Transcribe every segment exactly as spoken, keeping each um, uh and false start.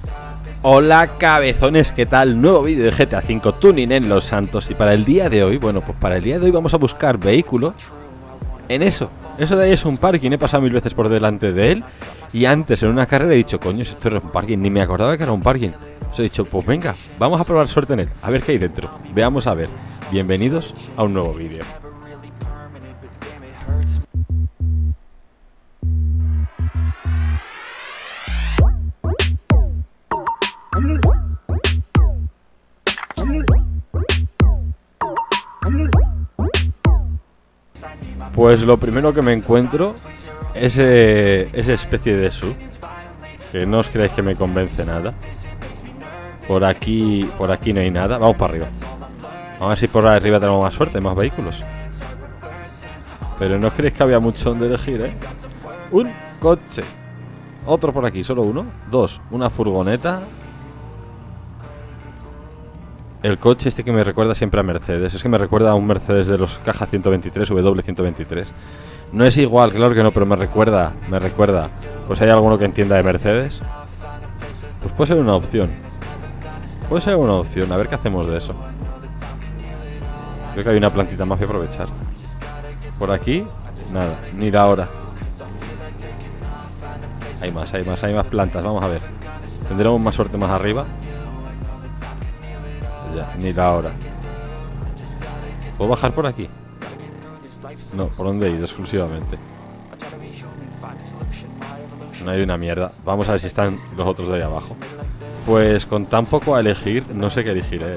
Hola cabezones, ¿qué tal? Nuevo vídeo de G T A cinco Tuning en Los Santos. Y para el día de hoy, bueno, pues para el día de hoy vamos a buscar vehículos en eso. Eso de ahí es un parking, he pasado mil veces por delante de él. Y antes en una carrera he dicho, coño, si esto era un parking, ni me acordaba que era un parking. Os he dicho, pues venga, vamos a probar suerte en él, a ver qué hay dentro. Veamos a ver. Bienvenidos a un nuevo vídeo. Pues lo primero que me encuentro es eh, esa especie de sub, que no os creáis que me convence nada. Por aquí, por aquí no hay nada. Vamos para arriba. Vamos a ver si por arriba tenemos más suerte, más vehículos. Pero no os creéis que había mucho donde elegir, ¿eh? Un coche. Otro por aquí, solo uno. Dos, una furgoneta. El coche este que me recuerda siempre a Mercedes. Es que me recuerda a un Mercedes de los caja ciento veintitrés, W ciento veintitrés. No es igual, claro que no, pero me recuerda, me recuerda. Pues hay alguno que entienda de Mercedes. Pues puede ser una opción. Puede ser una opción, a ver qué hacemos de eso. Creo que hay una plantita más que aprovechar. Por aquí, nada, ni la hora. Hay más, hay más, hay más plantas, vamos a ver. Tendremos más suerte más arriba. Ya, ni la hora. ¿Puedo bajar por aquí? No, ¿por dónde he ido exclusivamente? No hay una mierda. Vamos a ver si están los otros de ahí abajo. Pues con tan poco a elegir, no sé qué elegiré.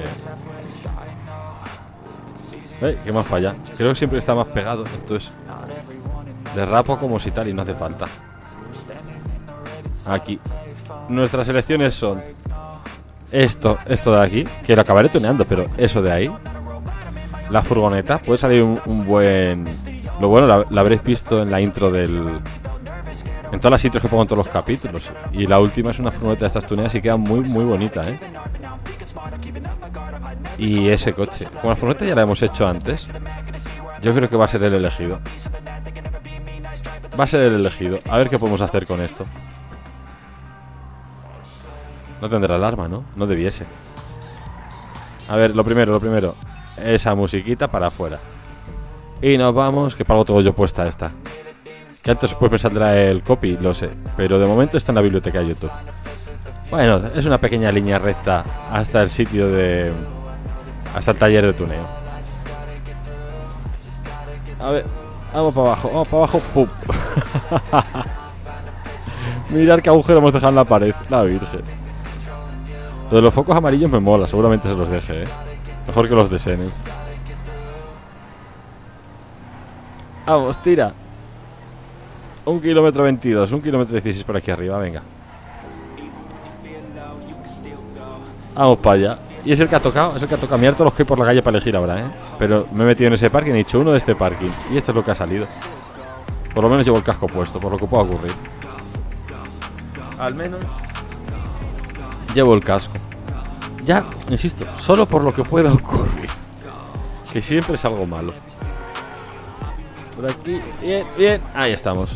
¿Eh? ¿Qué más para allá? Creo que siempre está más pegado. Entonces derrapo como si tal y no hace falta. Aquí. Nuestras elecciones son Esto, esto de aquí, que lo acabaré tuneando, pero eso de ahí. La furgoneta, puede salir un, un buen... Lo bueno, la, la habréis visto en la intro del... En todas las intros que pongo en todos los capítulos. Y la última es una furgoneta de estas tuneadas y queda muy, muy bonita, ¿eh? Y ese coche. Como la furgoneta ya la hemos hecho antes, yo creo que va a ser el elegido. Va a ser el elegido. A ver qué podemos hacer con esto. No tendrá alarma, ¿no? No debiese. A ver, lo primero, lo primero. Esa musiquita para afuera. Y nos vamos, que pago todo yo puesta esta. Que antes después me saldrá el copy, lo sé. Pero de momento está en la biblioteca de YouTube. Bueno, es una pequeña línea recta hasta el sitio de... Hasta el taller de tuneo. A ver, vamos para abajo, vamos para abajo. ¡Pum! Mirad qué agujero hemos dejado en la pared. La virgen. Lo de los focos amarillos me mola, seguramente se los deje, ¿eh? Mejor que los de Sene. Vamos, tira. Un kilómetro veintidós, un kilómetro dieciséis por aquí arriba, venga. Vamos para allá. Y es el que ha tocado, es el que ha tocado. Mirad todos los que hay por la calle para elegir ahora, ¿eh? Pero me he metido en ese parking y he dicho uno de este parking. Y esto es lo que ha salido. Por lo menos llevo el casco puesto, por lo que pueda ocurrir. Al menos llevo el casco. Ya, insisto, solo por lo que pueda ocurrir. Que siempre es algo malo. Por aquí, bien, bien. Ahí estamos.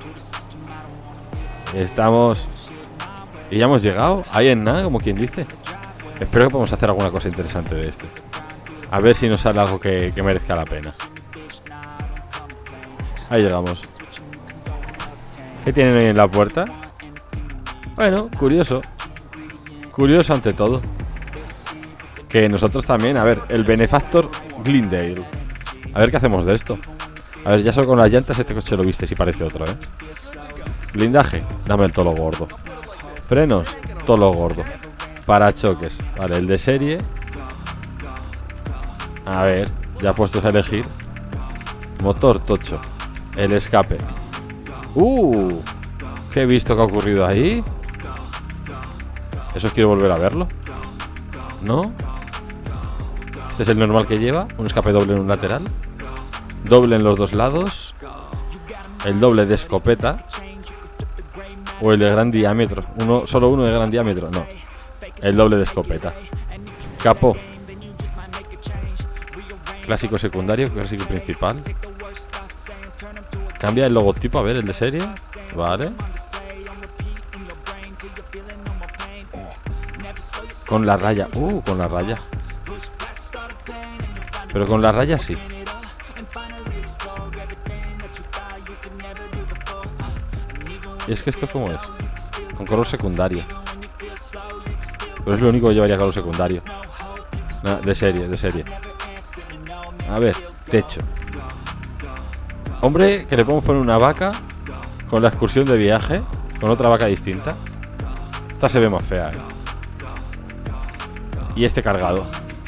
Estamos. Y ya hemos llegado. Ahí en nada, como quien dice. Espero que podamos hacer alguna cosa interesante de este. A ver si nos sale algo que, que merezca la pena. Ahí llegamos. ¿Qué tienen ahí en la puerta? Bueno, curioso. Curioso ante todo. Que nosotros también, a ver, el Benefactor Glendale. A ver qué hacemos de esto. A ver, ya solo con las llantas este coche lo viste si parece otro, ¿eh? Blindaje, dame el tolo gordo. Frenos, tolo gordo. Parachoques, vale, el de serie. A ver, ya puestos a elegir. Motor tocho. El escape. Uh, ¿qué he visto que ha ocurrido ahí? Eso quiero volver a verlo. ¿No? Este es el normal que lleva. Un escape doble en un lateral. Doble en los dos lados. El doble de escopeta. O el de gran diámetro. Uno, solo uno de gran diámetro. No. El doble de escopeta. Capó. Clásico secundario. Clásico principal. Cambia el logotipo. A ver, el de serie. Vale. Con la raya. Uh, con la raya. Pero con la raya sí. Y es que esto ¿cómo es? Con color secundario. Pero es lo único que llevaría color secundario. No, de serie, de serie. A ver, techo. Hombre, que le podemos poner una vaca con la excursión de viaje, con otra vaca distinta. Esta se ve más fea, ¿eh? Y este cargado.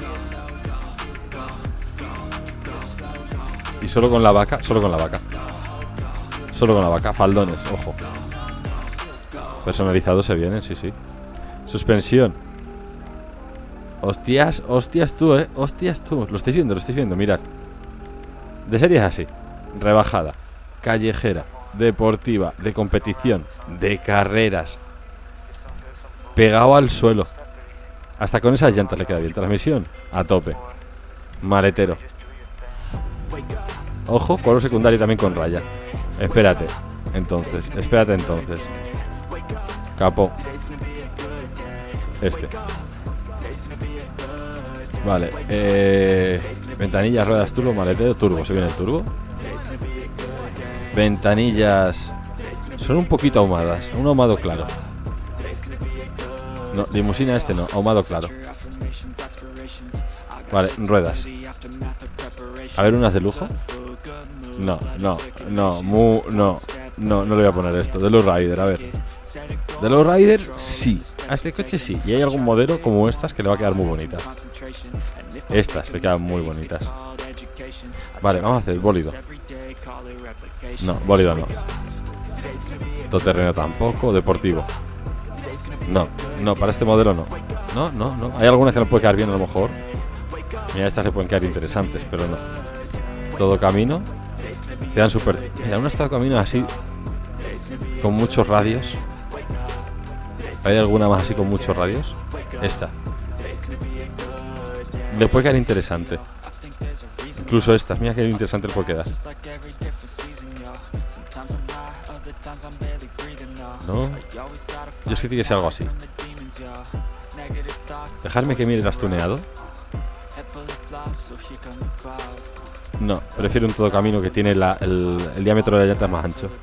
Y solo con la vaca, solo con la vaca. Solo con la vaca, faldones, ojo. Personalizados se vienen, sí, sí. Suspensión. Hostias, hostias tú, eh. Hostias tú. Lo estáis viendo, lo estáis viendo, mirad. De serie es así. Rebajada, callejera, deportiva, de competición, de carreras. Pegado al suelo. Hasta con esas llantas le queda bien. Transmisión a tope. Maletero. Ojo, color secundario también con raya. Espérate. Entonces, espérate entonces. Capó. Este. Vale. Eh, ventanillas, ruedas, turbo, maletero, turbo. ¿Se viene el turbo? Ventanillas. Son un poquito ahumadas. Un ahumado claro. No, limusina este no. Ahumado claro. Vale, ruedas. A ver, unas de lujo. No, no, no, mu, no, no, no le voy a poner esto. De los Rider, a ver. De los Rider, sí. A este coche sí. Y hay algún modelo como estas que le va a quedar muy bonitas. Estas le quedan muy bonitas. Vale, vamos a hacer bólido. No, bólido no. Todoterreno tampoco. Deportivo. No, no, para este modelo no. No, no, no. Hay algunas que no puede quedar bien a lo mejor. Mira, estas le pueden quedar interesantes, pero no. Todo camino. Quedan súper... Mira, unas todo camino así, con muchos radios. ¿Hay alguna más así con muchos radios? Esta. Le puede quedar interesante. Incluso estas. Mira qué interesante le puede quedar. No. Yo sí que sea algo así. Dejarme que mire el tuneado. No, prefiero un todo camino que tiene la, el, el diámetro de la llanta más ancho.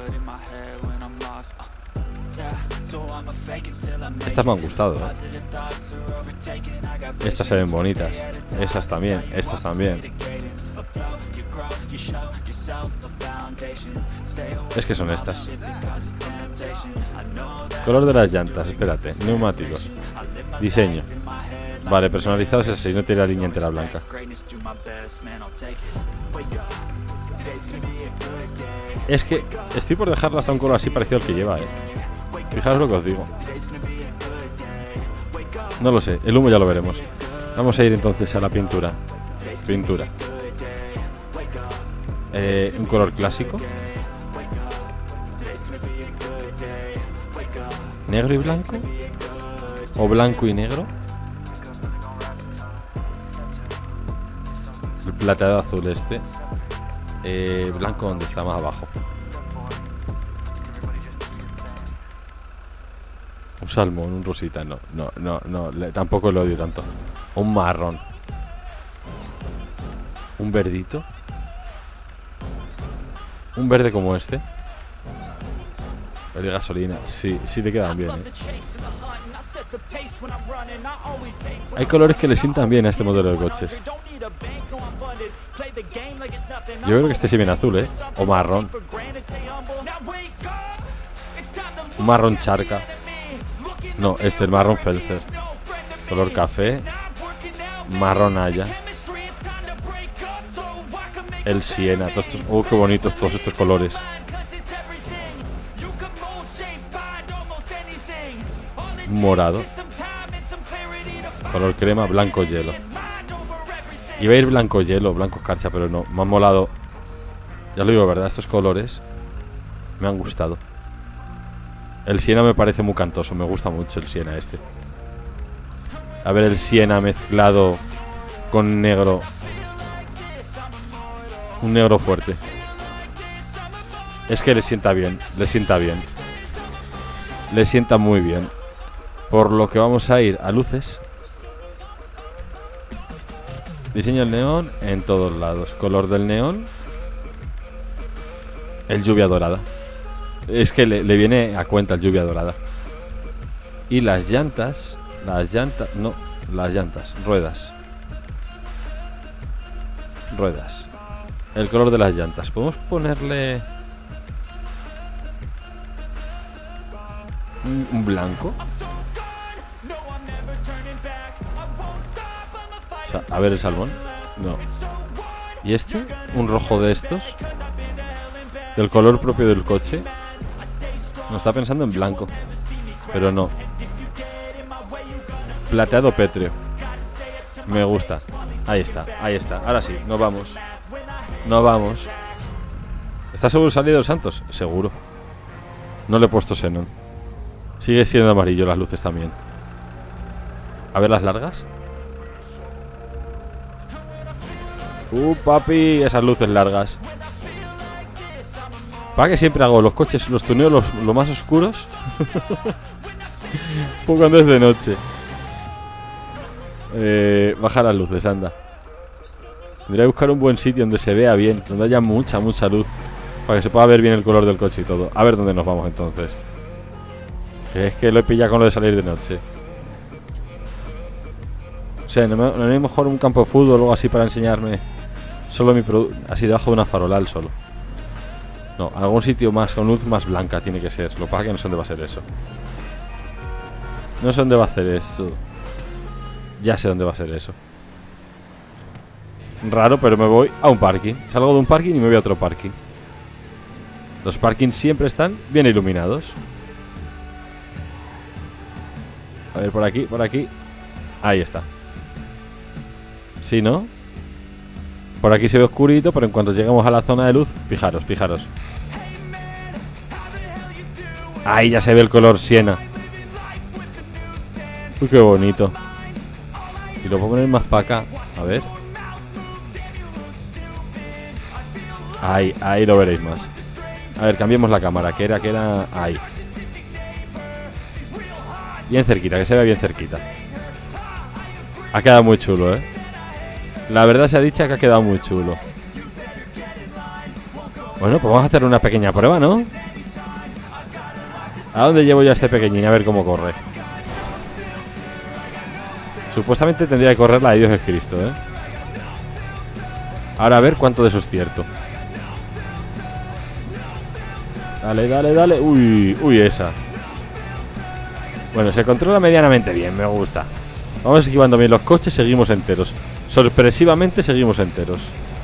Estas me han gustado, ¿eh? Estas se ven bonitas. Esas también, estas también. Es que son estas. Color de las llantas, espérate. Neumáticos. Diseño. Vale, personalizados es así, no tiene la línea entera blanca. Es que estoy por dejarla hasta un color así parecido al que lleva, eh. Fijaos lo que os digo. No lo sé, el humo ya lo veremos. Vamos a ir entonces a la pintura. Pintura. Eh, un color clásico. ¿Negro y blanco? ¿O blanco y negro? El plateado azul este. Eh, blanco donde está más abajo. Un salmón, un rosita, no, no, no, no, le, tampoco lo odio tanto. Un marrón. Un verdito. Un verde como este. El de gasolina, sí, sí le quedan bien, ¿eh? Hay colores que le sientan bien a este modelo de coches. Yo creo que este sí viene azul, ¿eh? O marrón. Un marrón charca. No, este, el marrón Felcer. Color café. Marrón haya. El siena. Todos estos, oh, qué bonitos todos estos colores. Morado. Color crema, blanco hielo. Iba a ir blanco hielo, blanco escarcha, pero no, me han molado. Ya lo digo, ¿verdad? Estos colores me han gustado. El siena me parece muy cantoso, me gusta mucho el siena este. A ver el siena mezclado con negro. Un negro fuerte. Es que le sienta bien, le sienta bien. Le sienta muy bien. Por lo que vamos a ir a luces. Diseño del neón en todos lados. Color del neón. El lluvia dorada. Es que le, le viene a cuenta el lluvia dorada. Y las llantas. Las llantas. No, las llantas. Ruedas. Ruedas. El color de las llantas. Podemos ponerle un, un blanco. O sea, a ver el salmón. No. ¿Y este? Un rojo de estos. Del color propio del coche. No, está pensando en blanco. Pero no. Plateado pétreo. Me gusta. Ahí está, ahí está. Ahora sí, nos vamos. Nos vamos. ¿Está seguro salido los Santos? Seguro. No le he puesto xenón. Sigue siendo amarillo las luces también. A ver las largas. Uh, papi, esas luces largas. Para que siempre hago los coches, los tuneo los, los más oscuros. Pues cuando es de noche. Eh, baja las luces, anda. Tendría que buscar un buen sitio donde se vea bien, donde haya mucha, mucha luz, para que se pueda ver bien el color del coche y todo. A ver dónde nos vamos entonces. Es que lo he pillado con lo de salir de noche. O sea, no, me, no hay mejor un campo de fútbol o algo así para enseñarme solo mi producto, así debajo de una farolal solo. No, algún sitio más, con luz más blanca tiene que ser. Lo que pasa es que no sé dónde va a ser eso. No sé dónde va a ser eso. Ya sé dónde va a ser eso. Raro, pero me voy a un parking. Salgo de un parking y me voy a otro parking. Los parkings siempre están bien iluminados. A ver, por aquí, por aquí. Ahí está. ¿Sí, no? Por aquí se ve oscurito, pero en cuanto lleguemos a la zona de luz, fijaros, fijaros. Ahí ya se ve el color siena. Uy, qué bonito. Y lo puedo poner más para acá. A ver. Ahí, ahí lo veréis más. A ver, cambiemos la cámara, que era, que era... Ahí. Bien cerquita, que se vea bien cerquita. Ha quedado muy chulo, ¿eh? La verdad se ha dicho que ha quedado muy chulo. Bueno, pues vamos a hacer una pequeña prueba, ¿no? ¿A dónde llevo yo a este pequeñín? A ver cómo corre. Supuestamente tendría que correr la de Dios es Cristo, ¿eh? Ahora a ver cuánto de eso es cierto. Dale, dale, dale. Uy, uy, esa. Bueno, se controla medianamente bien, me gusta. Vamos esquivando bien los coches, seguimos enteros. Sorpresivamente seguimos enteros.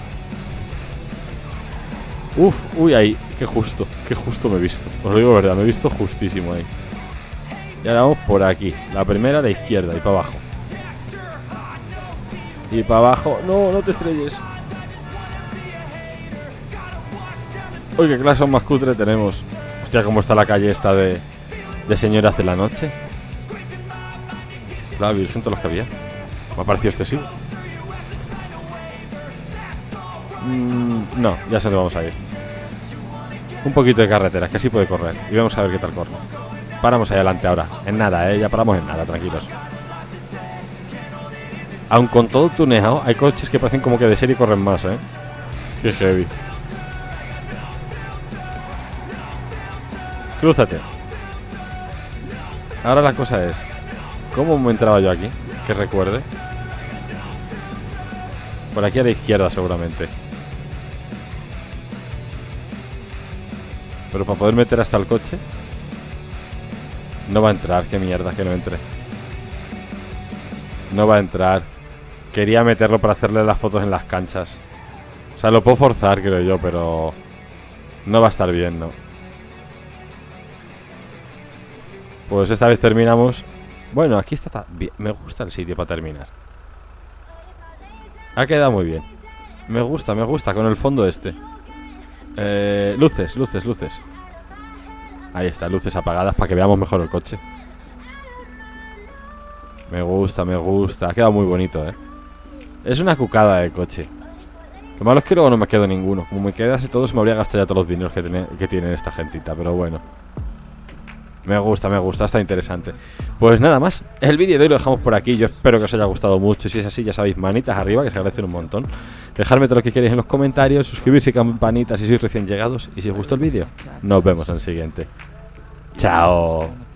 Uf, uy, ahí. Qué justo, qué justo me he visto. Os lo digo verdad, me he visto justísimo ahí. Y ahora vamos por aquí. La primera a la izquierda y para abajo. Y para abajo. No, no te estrelles. Uy, qué clase más cutre tenemos. Hostia, cómo está la calle esta de, de señoras de la noche. La virgen, todos los que había. Me ha parecido excesivo. Mm, no, ya sé dónde vamos a ir. Un poquito de carretera, que así puede correr. Y vamos a ver qué tal corre. Paramos ahí adelante ahora. En nada, eh, ya paramos en nada, tranquilos. Aun con todo tuneado, hay coches que parecen como que de serie corren más, eh. Qué heavy. Crúzate. Ahora la cosa es, ¿cómo me entraba yo aquí? Que recuerde. Por aquí a la izquierda seguramente. Pero para poder meter hasta el coche no va a entrar, qué mierda que no entre. No va a entrar. Quería meterlo para hacerle las fotos en las canchas. O sea, lo puedo forzar, creo yo, pero no va a estar bien, ¿no? Pues esta vez terminamos. Bueno, aquí está bien. Me gusta el sitio para terminar. Ha quedado muy bien. Me gusta, me gusta con el fondo este. eh, Luces, luces, luces. Ahí está, luces apagadas para que veamos mejor el coche. Me gusta, me gusta. Ha quedado muy bonito, eh. Es una cucada de coche. Lo malo es que luego no me quedo ninguno. Como me quedase todo, se me habría gastado ya todos los dineros que tiene, que tiene esta gentita. Pero bueno. Me gusta, me gusta, está interesante. Pues nada más, el vídeo de hoy lo dejamos por aquí. Yo espero que os haya gustado mucho. Si es así, ya sabéis, manitas arriba, que se agradecen un montón. Dejadme todo lo que queréis en los comentarios, suscribirse y campanitas si sois recién llegados. Y si os gustó el vídeo, nos vemos en el siguiente. Chao.